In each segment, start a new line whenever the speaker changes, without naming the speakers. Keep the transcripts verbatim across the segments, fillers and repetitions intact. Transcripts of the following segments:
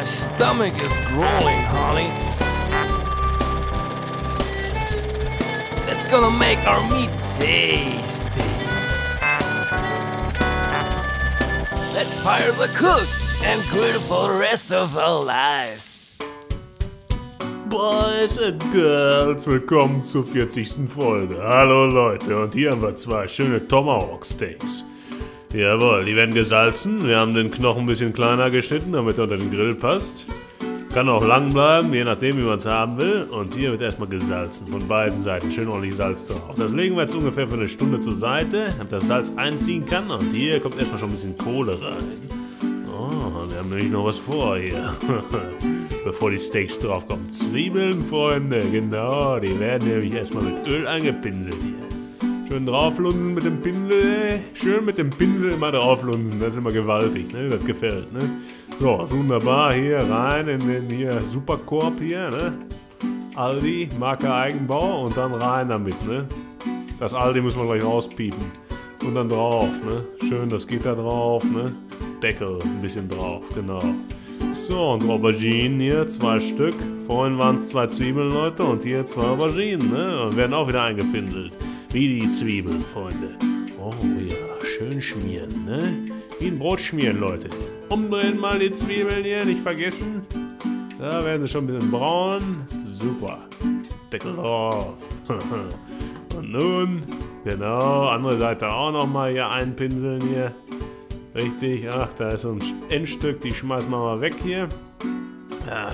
stomach is growling, honey. That's gonna make our meat tasty. Let's fire the cook and grill for the rest of our lives.
Boys and Girls, willkommen zur vierzigsten Folge. Hallo Leute, und hier haben wir zwei schöne Tomahawk Steaks. Jawohl, die werden gesalzen. Wir haben den Knochen ein bisschen kleiner geschnitten, damit er unter den Grill passt. Kann auch lang bleiben, je nachdem wie man es haben will. Und hier wird erstmal gesalzen, von beiden Seiten. Schön ordentlich Salz drauf. Das legen wir jetzt ungefähr für eine Stunde zur Seite, damit das Salz einziehen kann. Und hier kommt erstmal schon ein bisschen Kohle rein. Oh, wir haben nämlich noch was vor hier. Bevor die Steaks draufkommen. Zwiebeln, Freunde, genau. Die werden nämlich erstmal mit Öl angepinselt hier. Schön drauflunsen mit dem Pinsel, ey. Schön mit dem Pinsel immer drauflunsen, das ist immer gewaltig, ne? Das gefällt, ne? So, wunderbar, hier rein in den hier Superkorb hier, ne? Aldi, Marke Eigenbau und dann rein damit, ne? Das Aldi muss man gleich rauspiepen. Und dann drauf, ne? Schön das Gitter drauf, ne? Deckel ein bisschen drauf, genau. So, und Auberginen hier, zwei Stück. Vorhin waren es zwei Zwiebeln, Leute, und hier zwei Auberginen, ne? Und werden auch wieder eingepinselt. Wie die Zwiebeln, Freunde. Oh ja, schön schmieren, ne? Wie ein Brot schmieren, Leute. Umdrehen mal die Zwiebeln hier, nicht vergessen. Da werden sie schon ein bisschen braun. Super. Deckel drauf. Und nun, genau, andere Seite auch nochmal hier einpinseln hier. Richtig, ach, da ist so ein Endstück, die schmeißen wir mal weg hier. Ach,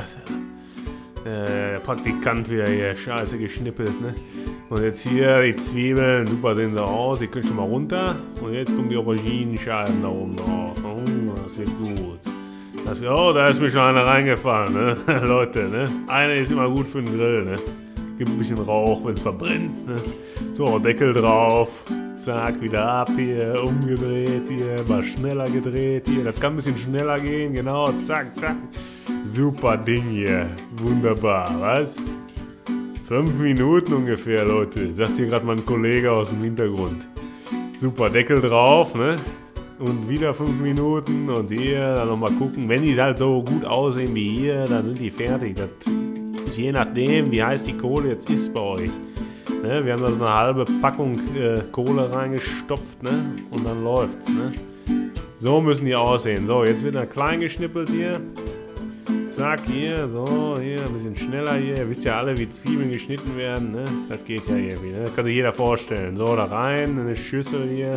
der Praktikant wieder hier, scheiße geschnippelt, ne? Und jetzt hier die Zwiebeln, super sehen sie aus, die können schon mal runter. Und jetzt kommen die Auberginenscheiben da oben drauf. Oh, das wird gut. Das wird, oh, da ist mir schon einer reingefallen, ne? Leute, ne? Eine ist immer gut für den Grill, ne? Gibt ein bisschen Rauch, wenn es verbrennt, ne? So, Deckel drauf. Zack, wieder ab hier, umgedreht hier, mal schneller gedreht hier. Das kann ein bisschen schneller gehen, genau, zack, zack. Super Ding hier, wunderbar, was? Fünf Minuten ungefähr, Leute, sagt hier gerade mein Kollege aus dem Hintergrund. Super, Deckel drauf, ne? Und wieder fünf Minuten und hier, dann nochmal gucken. Wenn die halt so gut aussehen wie hier, dann sind die fertig. Das ist je nachdem, wie heiß die Kohle jetzt ist bei euch. Ne, wir haben da so eine halbe Packung äh, Kohle reingestopft, ne? Und dann läuft's, ne? So müssen die aussehen. So, jetzt wird er klein geschnippelt hier. Zack, hier, so, hier, ein bisschen schneller hier. Ihr wisst ja alle, wie Zwiebeln geschnitten werden, ne? Das geht ja irgendwie, ne? Das kann sich jeder vorstellen. So, da rein, in eine Schüssel hier.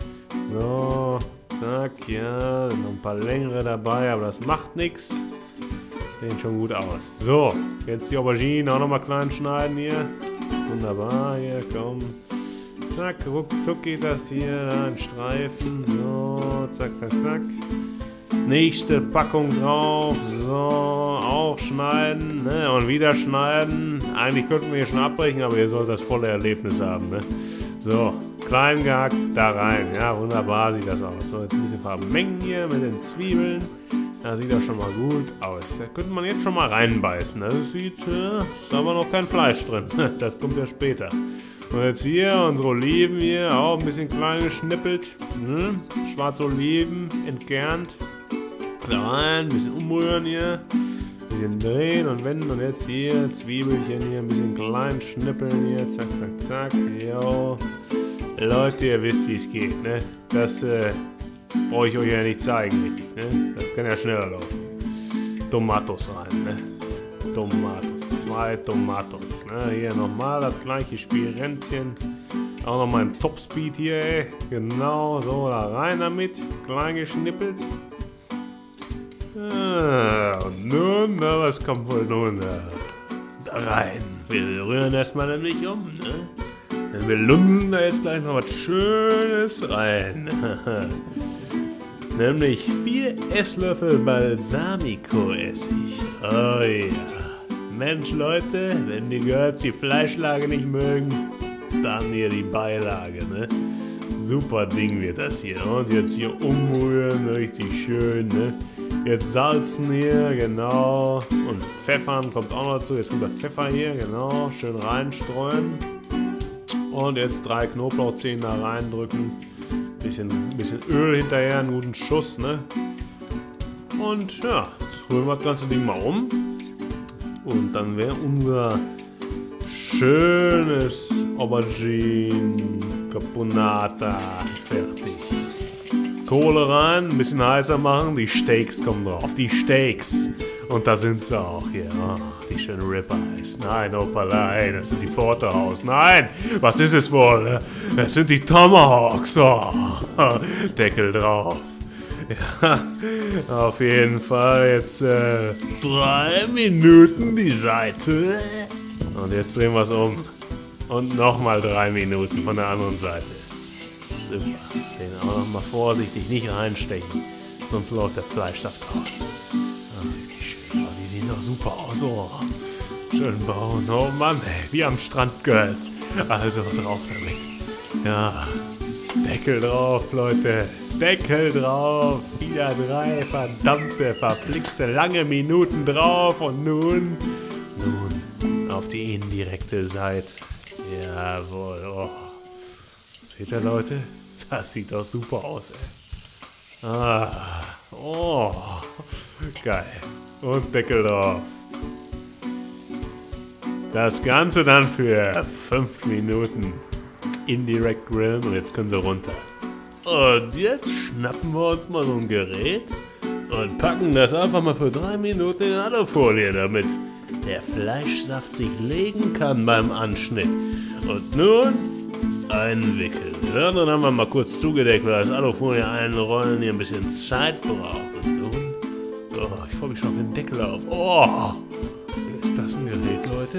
So, zack, ja, noch ein paar längere dabei, aber das macht nichts. Sehen schon gut aus. So, jetzt die Auberginen auch nochmal klein schneiden hier. Wunderbar, hier, komm. Zack, ruckzuck geht das hier, da in Streifen. So, zack, zack, zack. Nächste Packung drauf. So, auch schneiden, ne? Und wieder schneiden. Eigentlich könnten wir hier schon abbrechen, aber ihr sollt das volle Erlebnis haben, ne? So, klein gehackt, da rein. Ja, wunderbar sieht das aus. So, jetzt ein bisschen vermengen hier mit den Zwiebeln. Das sieht doch schon mal gut aus. Da könnte man jetzt schon mal reinbeißen. Das sieht, äh, ist aber noch kein Fleisch drin. Das kommt ja später. Und jetzt hier unsere Oliven hier, auch ein bisschen klein geschnippelt. Hm? Schwarze Oliven entkernt. Da rein, ein bisschen umrühren hier. Ein bisschen drehen und wenden. Und jetzt hier Zwiebelchen hier, ein bisschen klein schnippeln hier. Zack, zack, zack. Jo. Leute, ihr wisst, wie es geht, ne? Das, äh, brauche ich euch ja nicht zeigen, richtig, ne? Das kann ja schneller laufen. Tomatos rein, ne? Tomatos, zwei Tomatos, ne? Hier nochmal das gleiche Spielränzchen. Auch nochmal im Topspeed hier, ey. Genau, so, da rein damit. Klein geschnippelt. Ah, und nun, na, was kommt wohl nun da, da rein? Wir rühren erstmal nämlich um, ne? Wir lunsen da jetzt gleich noch was Schönes rein. Nämlich vier Esslöffel Balsamico-Essig. Oh ja. Mensch, Leute, wenn die Girls die Fleischlage nicht mögen, dann hier die Beilage, ne? Super Ding wird das hier. Und jetzt hier umrühren, richtig schön, ne? Jetzt salzen hier, genau. Und Pfeffern kommt auch noch dazu. Jetzt kommt der Pfeffer hier, genau. Schön reinstreuen. Und jetzt drei Knoblauchzehen da reindrücken. Bisschen, bisschen Öl hinterher, einen guten Schuss, ne? Und ja, jetzt rühren wir das ganze Ding mal um. Und dann wäre unser schönes Aubergine Caponata fertig. Kohle rein, ein bisschen heißer machen, die Steaks kommen drauf, die Steaks. Und da sind sie auch hier, oh, die schönen Ribeyes. Nein, Opalei, das sind die Porterhouse. Nein, was ist es wohl? Das sind die Tomahawks. Oh, Deckel drauf. Ja, auf jeden Fall jetzt äh, drei Minuten die Seite. Und jetzt drehen wir es um. Und nochmal drei Minuten von der anderen Seite. Super. Den auch nochmal vorsichtig nicht reinstechen. Sonst läuft der Fleischsaft raus. Oh, wie schön. Oh, die sehen doch super aus. Oh, schön braun. Oh Mann, ey, wie am Strand Girls. Also drauf damit. Ja, Deckel drauf, Leute. Deckel drauf. Wieder drei verdammte, verflixte, lange Minuten drauf. Und nun, nun, auf die indirekte Seite. Jawohl. Oh. Seht ihr, Leute? Das sieht doch super aus, ey. Ah. Oh. Geil. Und Deckel drauf. Das Ganze dann für fünf Minuten indirekt grillen und jetzt können sie runter. Und jetzt schnappen wir uns mal so ein Gerät und packen das einfach mal für drei Minuten in Alufolie, damit der Fleischsaft sich legen kann beim Anschnitt. Und nun einwickeln. Ja, dann haben wir mal kurz zugedeckt, weil das Alufolie einrollen hier ein bisschen Zeit braucht. Und nun, oh, ich freue mich schon auf den Deckel auf. Oh, ist das ein Gerät, Leute?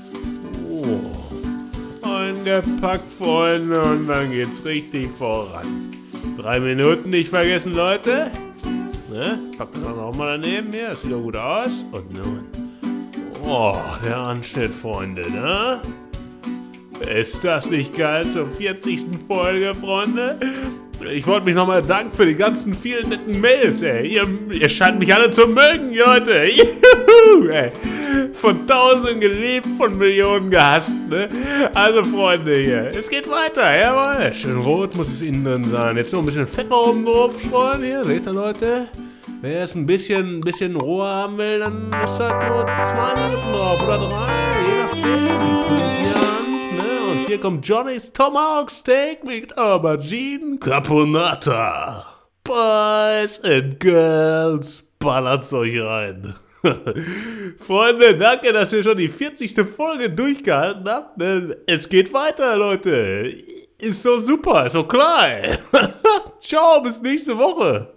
Oh, eingepackt, Freunde, und dann geht's richtig voran. Drei Minuten nicht vergessen, Leute. Ne? Pack das dann auch mal daneben hier, das sieht doch gut aus. Und nun, oh, der Anschnitt, Freunde, ne? Ist das nicht geil zur vierzigsten Folge, Freunde? Ich wollte mich nochmal danken für die ganzen vielen netten Mails, ey. Ihr, ihr scheint mich alle zu mögen, Leute. Juhu, ey. Von Tausenden geliebt, von Millionen gehasst, ne? Also, Freunde, hier, es geht weiter, jawohl. Schön rot muss es innen drin sein. Jetzt noch ein bisschen Pfeffer oben drauf streuen hier. Seht ihr, Leute? Wer es ein bisschen, ein bisschen roher haben will, dann ist halt nur zwei Minuten drauf oder drei, je nachdem. Und hier kommt Johnny's Tomahawk Steak mit Aubergine Caponata. Boys and Girls, ballert's euch rein. Freunde, danke, dass ihr schon die vierzigste Folge durchgehalten habt. Es geht weiter, Leute. Ist so super, ist so klar. Ciao, bis nächste Woche.